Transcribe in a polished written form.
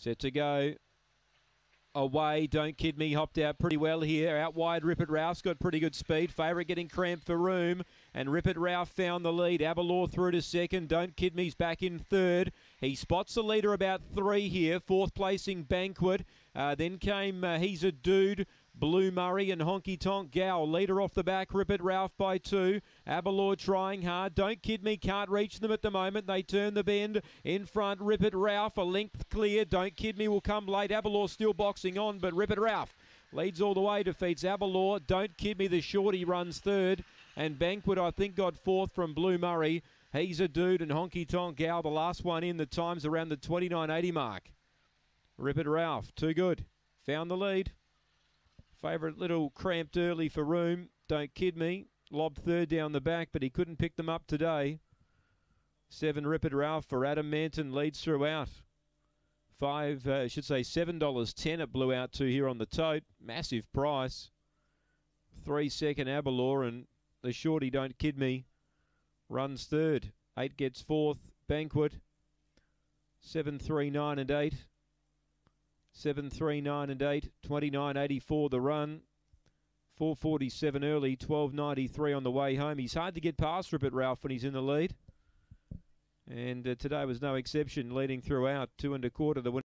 Set to go. Away, Don't Kid Me hopped out pretty well here. Out wide, Rip It Ralph's got pretty good speed. Favourite getting cramped for room. And Rip It Ralph found the lead. Abalore through to second. Don't Kid Me's back in third. He spots the leader about 3 here. Fourth placing Banquet. Then came He's a Dude, Blue Murray and Honky Tonk Gal. Leader off the back, Rip It Ralph by 2. Abalore trying hard. Don't Kid Me can't reach them at the moment. They turn the bend. In front, Rip It Ralph, a length clear. Don't Kid Me will come late. Abalore still boxing on, but Rip It Ralph leads all the way, defeats Abalore. Don't Kid Me, the shorty, runs third. And Banquet, I think, got fourth from Blue Murray. He's a Dude and Honky Tonk Gal, the last one in. The time's around the 29.80 mark. Rip It Ralph, too good. Found the lead. Favourite little cramped early for room. Don't Kid Me. Lobbed third down the back, but he couldn't pick them up today. 7 Rip It Ralph for Adam Manton leads throughout. $7.10 it blew out to here on the tote. Massive price. 3 second Abalore, and the shorty Don't Kid Me runs third. 8 gets fourth. Banquet. 7, 3, 9 and 8. 7, 3, 9 and 8. 29.84 the run. 4.47 early. 12.93 on the way home. He's hard to get past Rip It Ralph when he's in the lead. And today was no exception, leading throughout. 2 1/4 the winner.